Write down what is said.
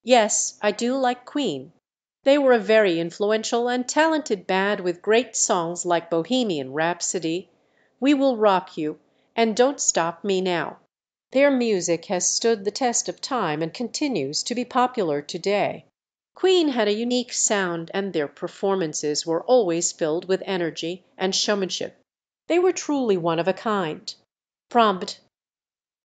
Yes, I do like Queen. They were a very influential and talented band with great songs like Bohemian Rhapsody, We Will Rock You, and Don't Stop Me Now. Their music has stood the test of time and continues to be popular today. Queen had a unique sound, and their performances were always filled with energy and showmanship. They were truly one of a kind. Prompt